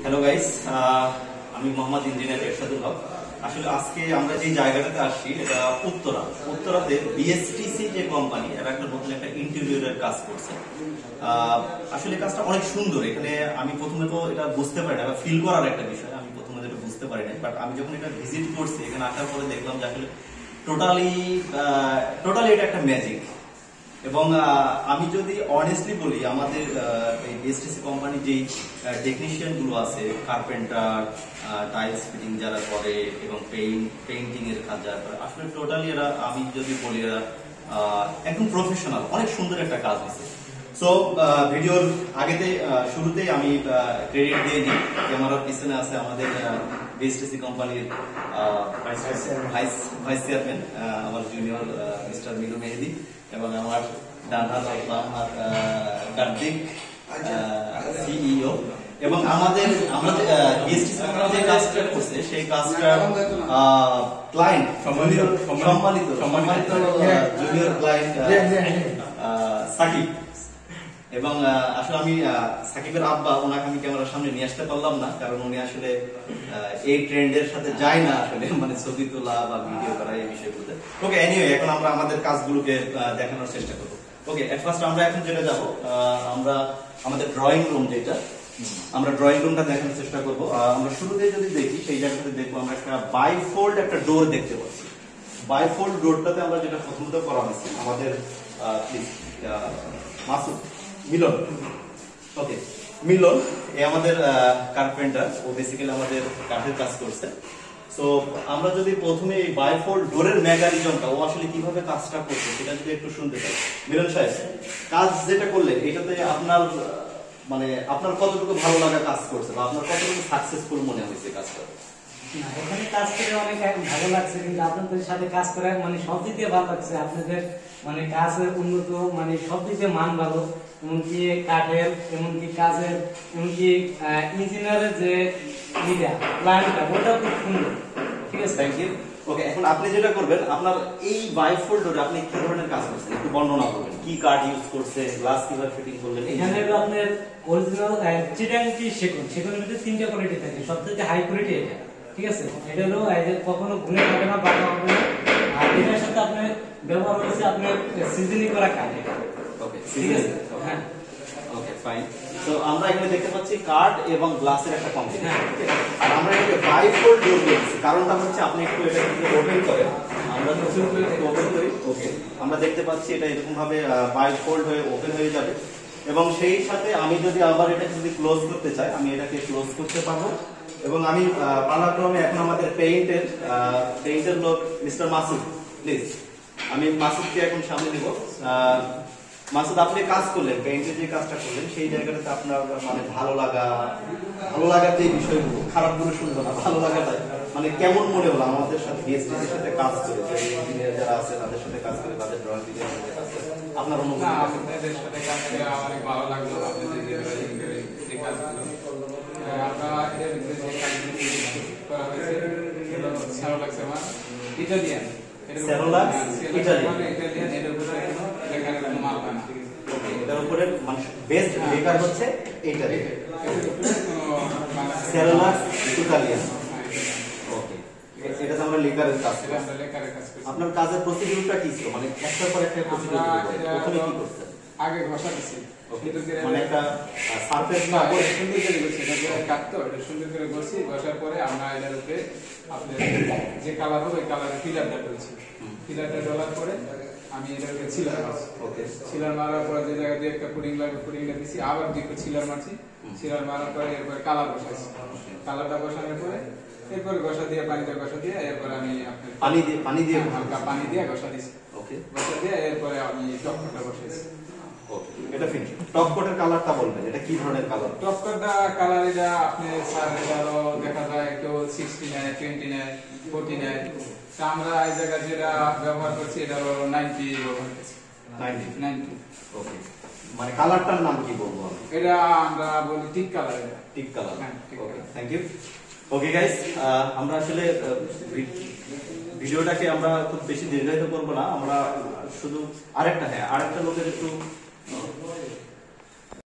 Hello guys, আমি Mohammad engineer Ershadul হক। আসলে আজকে আমরা যে জায়গাটাতে আসছি এটা উত্তরাতে বিএসটিসি যে কোম্পানি, এরা একটা নতুন একটা ইন্টেরিয়রের কাজ করছে। আসলে কাজটা অনেক সুন্দর। এখানে আমি প্রথমে তো এটা বুঝতে পারি না, ফিল করার একটা বিষয়, আমি প্রথমে এটা বুঝতে পারি না, বাট আমি যখন এটা ভিজিট করছি এখানে আসার পরে দেখলাম যে আসলে টোটালি এটা একটা ম্যাজিক। এবং আমি যদি অনেস্টলি বলি, আমাদের এই বিএসটিসি কোম্পানি যেই টেকনিশিয়ান গুলো আছে, কার্পেন্টার, টাইলস ফিটিং যারা করে এবং পেইন্টিং এর কাজ যারা করে, আসলে টোটালি এরা, আমি যদি বলি এরা একদম প্রফেশনাল। অনেক সুন্দর একটা কাজ হয়েছে। সো ভিডিওর শুরুতেই আমি ক্রেডিট দিয়ে দিই। ক্যামেরার পিছনে আছে আমাদের বিএসটিসি কোম্পানির ভাইস চেয়ারম্যান, আমার জুনিয়র মিস্টার মিলু মেহেদি, এবং আমার ডান হাত কার্তিক, সিইও। এবং আমরা বিএসটিসি কোম্পানি যে কাজটা করছে সেই কাজটা ক্লায়েন্ট সম্মানিত জুনিয়র ক্লায়েন্ট সাকিব। এবং আসলে আমি সাকিবের আব্বা, ওনাকে আমি ক্যামেরার সামনে নিয়ে আসতে পারলাম না, কারণ উনি আসলে এই ট্রেন্ডের সাথে যায় না আসলে, মানে ছবি তোলা বা ভিডিও করা এই বিষয়গুলোতে। ওকে, এনিওয়ে, এখন আমরা আমাদের কাজগুলোকে দেখানোর চেষ্টা করবো। ওকে, ফার্স্ট আমরা এখন যেটা যাবো, আমরা আমাদের ড্রয়িং রুম, আমরা ড্রয়িং রুমটা দেখানোর চেষ্টা করবো। আমরা শুরুতে যদি দেখি, সেই জায়গাটাতে দেখবো আমরা একটা বাইফোল্ড একটা ডোর দেখতে পাচ্ছি। বাইফোল্ড ডোরটাতে আমরা যেটা প্রথমত করা হয়েছে, আমাদের মাসুদ মিলন, ওকে মিলন, এ আমাদের কার্পেন্টার, ও বেসিক্যালি আমাদের কাঠের কাজ করছে। সো আমরা যদি প্রথমে এই বাইফোল্ড ডোরের মেকানিজমটা, ও আসলে কিভাবে কাজটা করছে সেটা যদি একটু শুনতে চাই। মিলন সাহেব, কাজ যেটা করলেন এটাতে আপনার কতটুকু ভালো লাগা কাজ করছে, বা আপনার কতটুকু সাকসেসফুল মনে হয়েছে কাজটা? এখানে কাজ করে অনেক ভালো লাগছে, কিন্তু আপনাদের সাথে কাজ করে সব দিক দিয়ে ভালো লাগছে। আপনাদের কাজের উন্নত, সব দিক দিয়ে মান ভালো, এমনকি কাঠের, এমনকি কাজের, এমনকি ইঞ্জিনিয়ারের যে প্ল্যানটা, ওটাও খুব সুন্দর। ঠিক আছে, থ্যাংক ইউ। ওকে, এখন আপনি যেটা করবেন, আপনার এই বাইফোল্ড ডোরে আপনি কি ধরনের কাজ করছেন একটু বর্ণনা করবেন। কি কাঠ ইউজ করছেন, গ্লাস কিভাবে ফিটিং করলেন? এখানে আপনার অরিজিনাল চিটাংটি সেগুলোর ভিতরে 3টা কোয়ালিটি থাকে, সবথেকে হাই কোয়ালিটি এটা। ঠিক আছে, এটা হলো কখনো ঘুরে যাবে না, বাঁকা হবে না। আর এটার সাথে আপনার ব্যবহার হচ্ছে আপনার সিজনিং করা কাঠ। ওকে, ঠিক আছে, হ্যাঁ, ওকে ফাইন। তো আমরা এখানে দেখতে পাচ্ছি কাঠ এবং গ্লাসের একটা কম্বিনেশন। আর আমরা এটাকে বাইফোল্ড ডোর বলছি, কারণটা হচ্ছে আপনি একটু এটা ওপেন করেন, আমরা ওপেন করি। ওকে, আমরা দেখতে পাচ্ছি এটা এরকম ভাবে বাইফোল্ড হয়ে ওপেন হয়ে যাবে। এবং সেই সাথে আমি যদি আবার এটাকে যদি ক্লোজ করতে চাই, আমি এটাকে ক্লোজ করতে পারবো। এবং আমি পালাক্রমে এখন আমাদের পেইন্টের লোক মিস্টার মাসুদ, প্লিজ, আমি মাসুদকে এখন সামনে নিব। মাসুদ, আপনি কাজ করলেন, পেইন্টের যে কাজটা করলেন, সেই জায়গাটাতে আপনার ভালো লাগার যে বিষয়গুলো, খারাপগুলো শুনবো না, ভালো লাগাটা কেমন মনে হলো আমাদের সাথে, বিএসটিসির সাথে কাজ করে, ইঞ্জিনিয়ার যারা আছে তাদের সাথে কাজ করে, তাদের ড্রয়িং ডিজাইনের সাথে কাজ করে, আপনার অনুভূতি? আপনাদের সাথে কাজ করে অনেক ভালো লাগলো। আপনাদের যে কাজগুলো আমরা এর ভিতরে যে কাজগুলো করা হয়েছে সেগুলো ভালো লাগছে আমার। ইটালিয়ান, এটার উপরে লেখার কোনো মাল হয় না। এটার উপরে বেস্ট লেখার হচ্ছে এইটা, সেলুলাস ইটালিয়ান। ওকে, এটা আমরা লেখারের কাজ করি। আপনার কাজের প্রসিডিউরটা কি ছিল, একটার পর একটা প্রসিডিউর প্রথমে কি করতেন? আগে ঘষা দিছি, একটা সারফেস না সুন্দর করে ঘষি, এটা কাটতো, এটা সুন্দর করে ঘষি। ঘষার পরে আমরা এটার উপরে আপনার যে কালার হবে ওই কালারের ফিলারটা ডলছি। ফিলারটা ডলার পরে আমি এটার উপরে ছিলার মারছি। ওকে, ছিলার মারার পরে যে জায়গায় দিয়ে একটা পুডিং লাগবে, পুডিংটা দিছি, আবার দিয়ে ছিলার মারছি। ছিলার মারার পরে এরপরে কালার বসাইছি। কালারটা বসানোর পরে এরপরে ঘষা দিয়ে, পানিতে ঘষা দিয়ে, এরপরে আমি আপনার পানি দিয়ে হালকা পানি দিয়ে ঘষা দিছি। ওকে, ঘষা দিয়ে এরপরে আমি টপকোটটা বসাইছি। এটা ফিনিশ। টপ কোটের কালারটা বলবেন, এটা কি ধরনের কালার? টপ কোটটা কালার এটা আপনি স্যার এটারও দেখা যায় কেউ 60 নেয়, 20 নেয়, 40 নেয়। তো আমরা এই জায়গা যেটা ব্যবহার করছি এটারও 90 ব্যবহার করছি। 90। ওকে, কালারটার নাম কি বলবো? এটা আমরা বলি টিক কালার। টিক কালার, হ্যাঁ, okay, thank you. Okay guys, আমরা আসলে ভিডিওটাকে আমরা খুব বেশি দীর্ঘায়িত করবো না, আমরা শুধু আরেকটা লোকের একটু